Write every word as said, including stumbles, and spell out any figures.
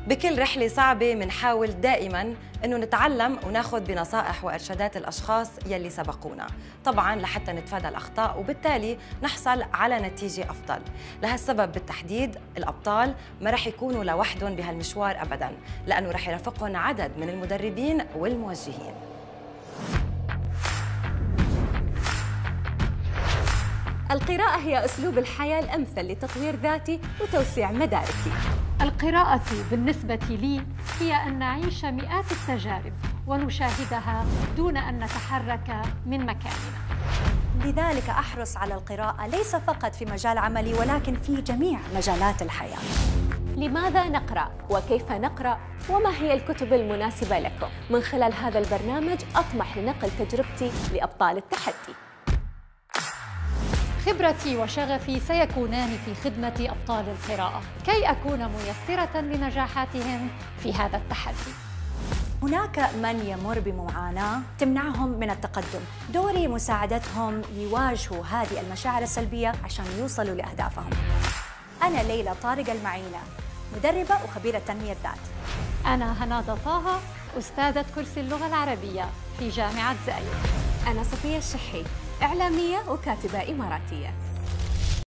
بكل رحلة صعبة منحاول دائماً إنه نتعلم وناخد بنصائح وإرشادات الأشخاص يلي سبقونا، طبعاً لحتى نتفادى الأخطاء وبالتالي نحصل على نتيجة أفضل. لهالسبب بالتحديد الأبطال ما رح يكونوا لوحدهم بهالمشوار أبداً، لأنه رح يرافقهم عدد من المدربين والموجهين. القراءة هي أسلوب الحياة الأمثل لتطوير ذاتي وتوسيع مداركي. القراءة بالنسبة لي هي أن نعيش مئات التجارب ونشاهدها دون أن نتحرك من مكاننا. لذلك أحرص على القراءة ليس فقط في مجال عملي ولكن في جميع مجالات الحياة. لماذا نقرأ؟ وكيف نقرأ؟ وما هي الكتب المناسبة لكم؟ من خلال هذا البرنامج أطمح لنقل تجربتي لأبطال التحدي. خبرتي وشغفي سيكونان في خدمة أبطال القراءة كي أكون ميسرة لنجاحاتهم في هذا التحدي. هناك من يمر بمعاناة تمنعهم من التقدم، دوري مساعدتهم يواجهوا هذه المشاعر السلبية عشان يوصلوا لأهدافهم. أنا ليلى طارق المعينة، مدربة وخبيرة تنمية ذات. أنا هنادة طه، أستاذة كرسي اللغة العربية في جامعة زايد. أنا صفية الشحي، إعلامية وكاتبة إماراتية.